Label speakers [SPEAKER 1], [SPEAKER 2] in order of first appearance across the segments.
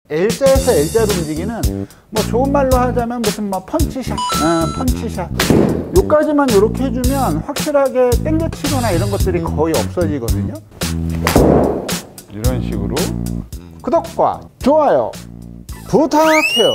[SPEAKER 1] L자에서 L자로 움직이는 뭐 좋은 말로 하자면 무슨 뭐 펀치샷, 펀치샷 요까지만 이렇게 해주면 확실하게 땡겨치거나 이런 것들이 거의 없어지거든요. 이런 식으로 구독과 좋아요 부탁해요.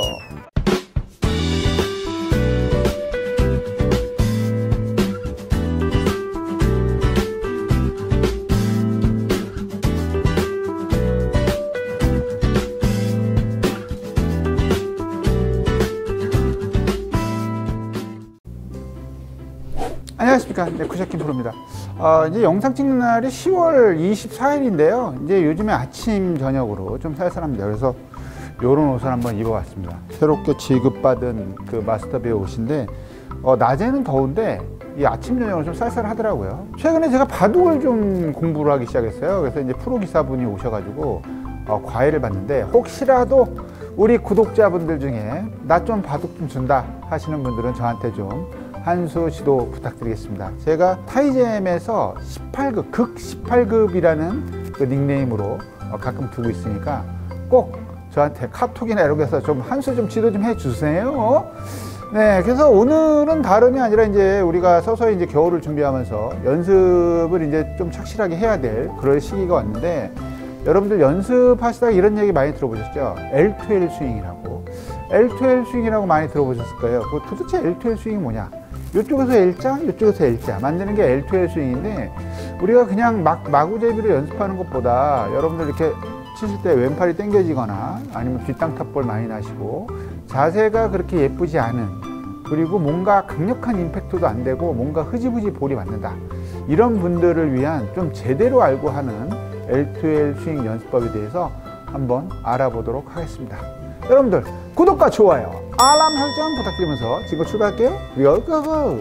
[SPEAKER 1] 안녕하십니까. 네, 쿠샤킨 프로입니다. 이제 영상 찍는 날이 10월 24일인데요. 이제 요즘에 아침, 저녁으로 좀 쌀쌀합니다. 그래서 요런 옷을 한번 입어봤습니다. 새롭게 지급받은 그 마스터베어 옷인데, 낮에는 더운데, 이 아침, 저녁으로 좀 쌀쌀하더라고요. 최근에 제가 바둑을 좀 공부를 하기 시작했어요. 그래서 이제 프로기사분이 오셔가지고, 과외를 받는데, 혹시라도 우리 구독자분들 중에 나 좀 바둑 좀 준다 하시는 분들은 저한테 좀 한 수 지도 부탁드리겠습니다. 제가 타이잼에서 18급, 극 18급이라는 그 닉네임으로 가끔 두고 있으니까 꼭 저한테 카톡이나 이런 데서 좀 한 수 좀 지도 좀 해주세요. 네, 그래서 오늘은 다름이 아니라 이제 우리가 서서히 이제 겨울을 준비하면서 연습을 이제 좀 착실하게 해야 될 그럴 시기가 왔는데, 여러분들 연습하시다가 이런 얘기 많이 들어보셨죠? L2L 스윙이라고. L2L 스윙이라고 많이 들어보셨을 거예요. 그 도대체 L2L 스윙이 뭐냐? 이쪽에서 L자, 이쪽에서 L자 만드는 게 L2L 스윙인데, 우리가 그냥 마구제비로 연습하는 것보다 여러분들 이렇게 치실 때 왼팔이 당겨지거나 아니면 뒷땅 탑볼 많이 나시고 자세가 그렇게 예쁘지 않은, 그리고 뭔가 강력한 임팩트도 안 되고 뭔가 흐지부지 볼이 맞는다, 이런 분들을 위한 좀 제대로 알고 하는 L2L 스윙 연습법에 대해서 한번 알아보도록 하겠습니다. 여러분들 구독과 좋아요, 알람 설정 부탁드리면서 지금 출발할게요. 고고!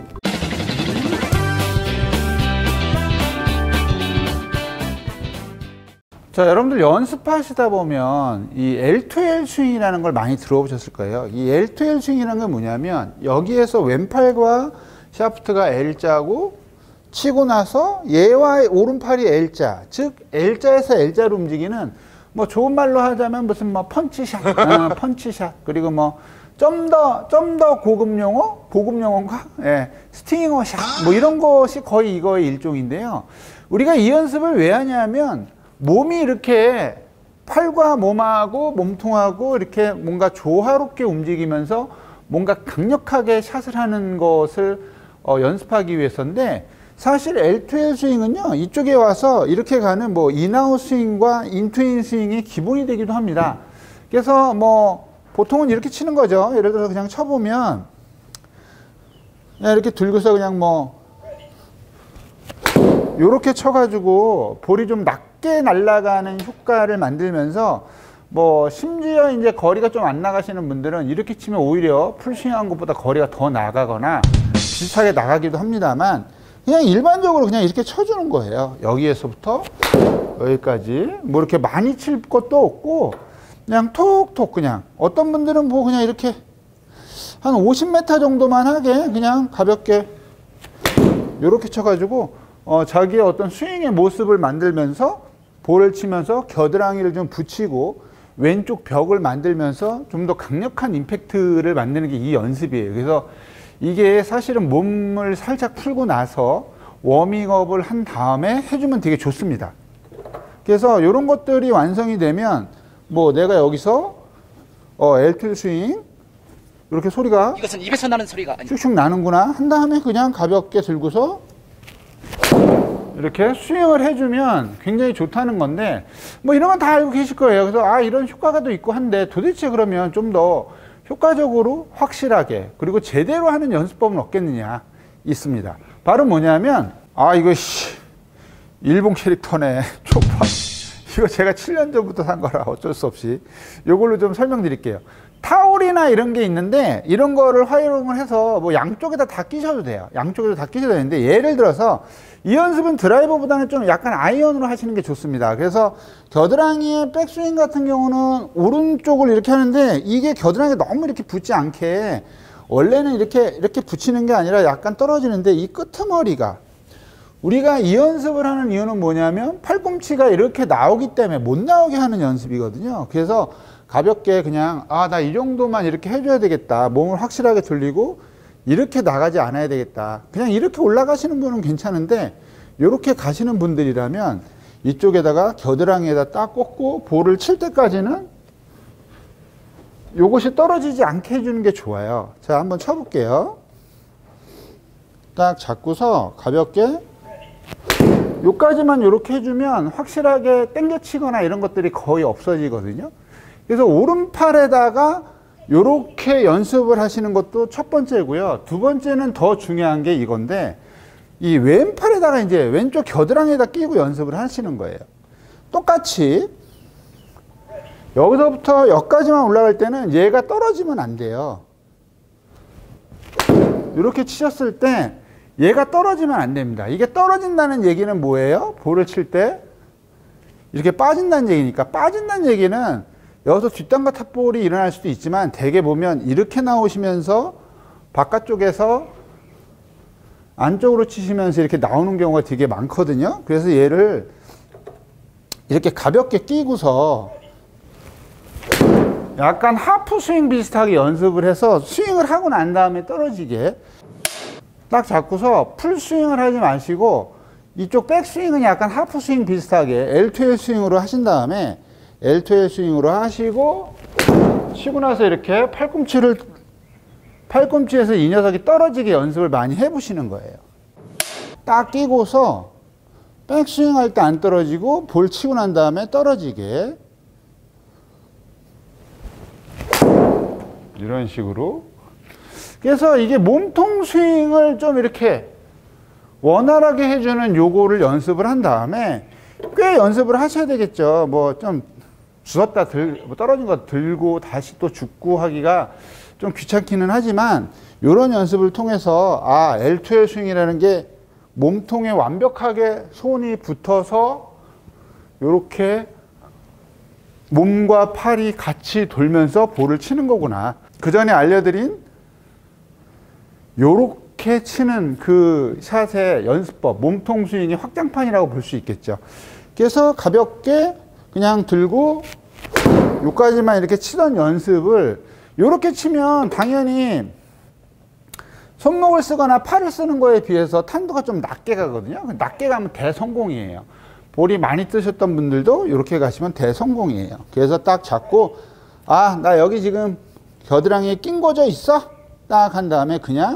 [SPEAKER 1] 자, 여러분들 연습하시다 보면 이 L2L 스윙이라는 걸 많이 들어보셨을 거예요. 이 L2L 스윙이라는 건 뭐냐면, 여기에서 왼팔과 샤프트가 L자고 치고 나서 얘와 오른팔이 L자, 즉 L자에서 L자로 움직이는, 뭐 좋은 말로 하자면 무슨 뭐 펀치샷, 펀치샷, 그리고 뭐 좀 더 고급 용어인가? 예, 스팅어 샷, 뭐 이런 것이 거의 이거의 일종인데요. 우리가 이 연습을 왜 하냐면, 몸이 이렇게 팔과 몸하고 몸통하고 이렇게 뭔가 조화롭게 움직이면서 뭔가 강력하게 샷을 하는 것을 연습하기 위해서인데, 사실 L2L 스윙은요, 이쪽에 와서 이렇게 가는 뭐 인아웃 스윙과 인투인 스윙이 기본이 되기도 합니다. 그래서 뭐 보통은 이렇게 치는 거죠. 예를 들어서 그냥 쳐보면 그냥 이렇게 들고서 그냥 뭐 요렇게 쳐가지고 볼이 좀 낮게 날아가는 효과를 만들면서, 뭐 심지어 이제 거리가 좀 안 나가시는 분들은 이렇게 치면 오히려 풀스윙한 것보다 거리가 더 나가거나 비슷하게 나가기도 합니다만, 그냥 일반적으로 그냥 이렇게 쳐주는 거예요. 여기에서부터 여기까지 뭐 이렇게 많이 칠 것도 없고 그냥 톡톡, 그냥 어떤 분들은 뭐 그냥 이렇게 한 50m 정도만 하게 그냥 가볍게 이렇게 쳐가지고 자기의 어떤 스윙의 모습을 만들면서 볼을 치면서 겨드랑이를 좀 붙이고 왼쪽 벽을 만들면서 좀 더 강력한 임팩트를 만드는 게 이 연습이에요. 그래서 이게 사실은 몸을 살짝 풀고 나서 워밍업을 한 다음에 해주면 되게 좋습니다. 그래서 이런 것들이 완성이 되면, 뭐 내가 여기서 L2 스윙 이렇게 소리가,
[SPEAKER 2] 이것은 입에서 나는 소리가 아니야,
[SPEAKER 1] 쭉쭉 나는구나 한 다음에 그냥 가볍게 들고서 이렇게 스윙을 해주면 굉장히 좋다는 건데, 뭐 이런 건 다 알고 계실 거예요. 그래서 이런 효과가 또 있고 한데, 도대체 그러면 좀 더 효과적으로 확실하게 그리고 제대로 하는 연습법은 없겠느냐 있습니다. 바로 뭐냐면, 이거 일본 캐릭터네, 초파. 이거 제가 7년 전부터 산 거라 어쩔 수 없이 이걸로 좀 설명드릴게요. 타올이나 이런 게 있는데, 이런 거를 활용을 해서 뭐 양쪽에다 다 끼셔도 돼요. 양쪽에다 다 끼셔도 되는데, 예를 들어서 이 연습은 드라이버보다는 좀 약간 아이언으로 하시는 게 좋습니다. 그래서 겨드랑이의 백스윙 같은 경우는 오른쪽을 이렇게 하는데, 이게 겨드랑이에 너무 이렇게 붙지 않게 원래는 이렇게 붙이는 게 아니라 약간 떨어지는데, 이 끄트머리가, 우리가 이 연습을 하는 이유는 뭐냐면 팔꿈치가 이렇게 나오기 때문에 못 나오게 하는 연습이거든요. 그래서 가볍게 그냥 나 이 정도만 이렇게 해줘야 되겠다, 몸을 확실하게 돌리고 이렇게 나가지 않아야 되겠다, 그냥 이렇게 올라가시는 분은 괜찮은데 이렇게 가시는 분들이라면 이쪽에다가 겨드랑이에다 딱 꽂고 볼을 칠 때까지는 요것이 떨어지지 않게 해주는 게 좋아요. 자, 한번 쳐볼게요. 딱 잡고서 가볍게 요까지만 이렇게 해주면 확실하게 당겨치거나 이런 것들이 거의 없어지거든요. 그래서 오른팔에다가 이렇게 연습을 하시는 것도 첫 번째고요. 두 번째는 더 중요한 게 이건데, 이 왼팔에다가 이제 왼쪽 겨드랑이에다 끼고 연습을 하시는 거예요. 똑같이 여기서부터 여기까지만 올라갈 때는 얘가 떨어지면 안 돼요. 이렇게 치셨을 때 얘가 떨어지면 안 됩니다. 이게 떨어진다는 얘기는 뭐예요? 볼을 칠 때 이렇게 빠진다는 얘기니까, 빠진다는 얘기는 여기서 뒷땅과 탑볼이 일어날 수도 있지만 대개 보면 이렇게 나오시면서 바깥쪽에서 안쪽으로 치시면서 이렇게 나오는 경우가 되게 많거든요. 그래서 얘를 이렇게 가볍게 끼고서 약간 하프 스윙 비슷하게 연습을 해서 스윙을 하고 난 다음에 떨어지게 딱 잡고서 풀 스윙을 하지 마시고 이쪽 백 스윙은 약간 하프 스윙 비슷하게 L2L 스윙으로 하신 다음에 L2L 스윙으로 하시고 치고 나서 이렇게 팔꿈치에서 이 녀석이 떨어지게 연습을 많이 해보시는 거예요. 딱 끼고서 백스윙 할 때 안 떨어지고 볼 치고 난 다음에 떨어지게 이런 식으로. 그래서 이게 몸통 스윙을 좀 이렇게 원활하게 해주는 요거를 연습을 한 다음에 꽤 연습을 하셔야 되겠죠. 뭐 좀 주웠다 떨어진 거 들고 다시 또 줍고 하기가 좀 귀찮기는 하지만 이런 연습을 통해서 L2L 스윙이라는 게 몸통에 완벽하게 손이 붙어서 이렇게 몸과 팔이 같이 돌면서 볼을 치는 거구나. 그 전에 알려드린 요렇게 치는 그 샷의 연습법, 몸통 스윙의 확장판이라고 볼 수 있겠죠. 그래서 가볍게 그냥 들고 요까지만 이렇게 치던 연습을 요렇게 치면 당연히 손목을 쓰거나 팔을 쓰는 거에 비해서 탄도가 좀 낮게 가거든요. 낮게 가면 대성공이에요. 볼이 많이 뜨셨던 분들도 이렇게 가시면 대성공이에요. 그래서 딱 잡고 나 여기 지금 겨드랑이에 낀 거져 있어? 딱 한 다음에 그냥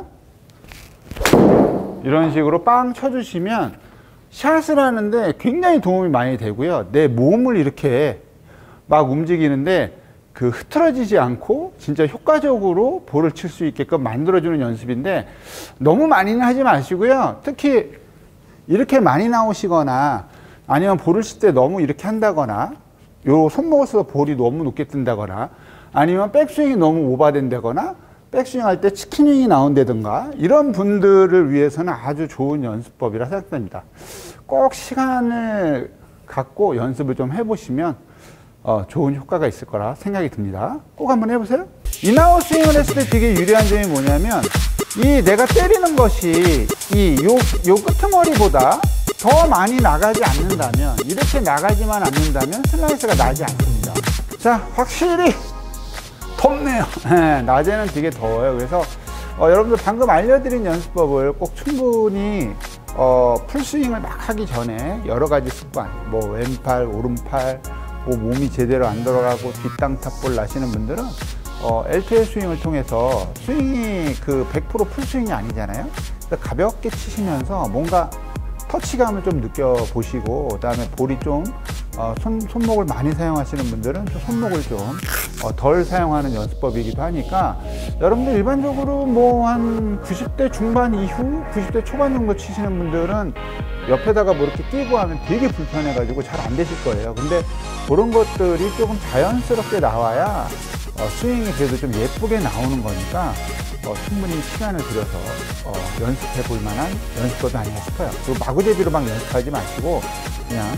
[SPEAKER 1] 이런 식으로 빵 쳐주시면 샷을 하는데 굉장히 도움이 많이 되고요. 내 몸을 이렇게 막 움직이는데 그 흐트러지지 않고 진짜 효과적으로 볼을 칠 수 있게끔 만들어주는 연습인데 너무 많이는 하지 마시고요. 특히 이렇게 많이 나오시거나 아니면 볼을 칠 때 너무 이렇게 한다거나 요 손목을 써서 볼이 너무 높게 뜬다거나 아니면 백스윙이 너무 오버된다거나 백스윙 할 때 치킨윙이 나온다든가 이런 분들을 위해서는 아주 좋은 연습법이라 생각됩니다. 꼭 시간을 갖고 연습을 좀 해보시면 좋은 효과가 있을 거라 생각이 듭니다. 꼭 한번 해보세요. 인아웃 스윙을 했을 때 되게 유리한 점이 뭐냐면 이 내가 때리는 것이 요 끄트머리보다 더 많이 나가지 않는다면, 이렇게 나가지만 않는다면 슬라이스가 나지 않습니다. 자, 확실히 덥네요. 낮에는 되게 더워요. 그래서 여러분들 방금 알려드린 연습법을 꼭 충분히 풀스윙을 막 하기 전에 여러 가지 습관, 뭐 왼팔, 오른팔, 뭐 몸이 제대로 안 들어가고 뒷땅 탑볼 나시는 분들은 L2L 스윙을 통해서 스윙이 그 100% 풀스윙이 아니잖아요. 그래서 가볍게 치시면서 뭔가 터치감을 좀 느껴보시고, 그 다음에 볼이 좀 손목을 많이 사용하시는 분들은 좀 손목을 좀 덜 사용하는 연습법이기도 하니까 여러분들 일반적으로 뭐 한 90대 중반 이후 90대 초반 정도 치시는 분들은 옆에다가 뭐 이렇게 끼고 하면 되게 불편해 가지고 잘 안 되실 거예요. 근데 그런 것들이 조금 자연스럽게 나와야 스윙이 그래도 좀 예쁘게 나오는 거니까 충분히 시간을 들여서 연습해 볼 만한 연습법이 아닌가 싶어요. 그리고 마구제비로 막 연습하지 마시고 그냥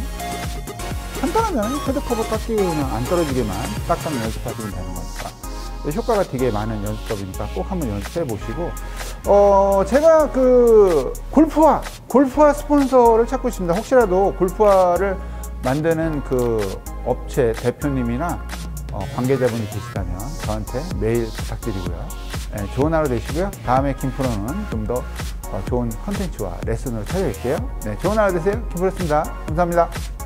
[SPEAKER 1] 간단하면 헤드커버 딱 끼고 그냥 안 떨어지게만 딱딱 연습하시면 되는 거니까 효과가 되게 많은 연습법이니까 꼭 한번 연습해 보시고, 제가 그 골프화 스폰서를 찾고 있습니다. 혹시라도 골프화를 만드는 그 업체 대표님이나 관계자분이 계시다면 저한테 메일 부탁드리고요. 네, 좋은 하루 되시고요. 다음에 김프로는 좀 더 좋은 컨텐츠와 레슨으로 찾아뵐게요. 네, 좋은 하루 되세요. 김프로였습니다. 감사합니다.